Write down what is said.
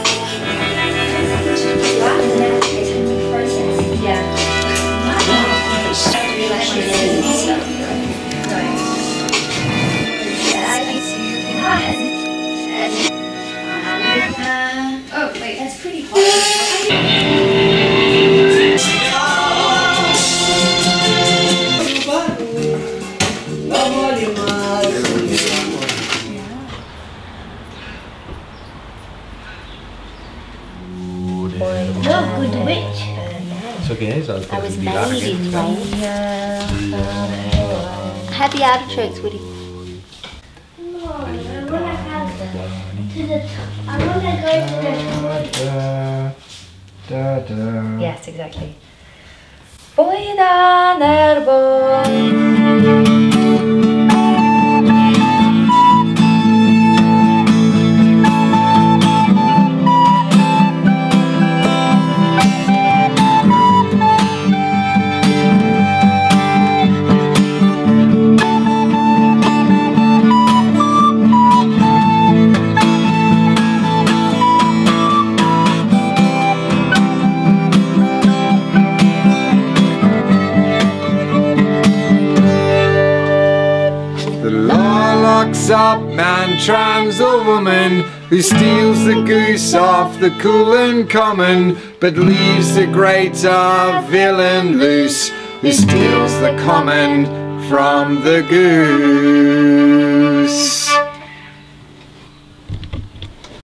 Oh, wait, that's pretty hard. No, good witch. It's okay, so I was made in Romania. Happy artichokes, Woody. No, I wanna have to the. I wanna go to the. Yes, exactly. Boyda nervo. Up man trams a woman who steals the goose off the cool and common, but leaves the greater villain loose, who steals the common from the goose.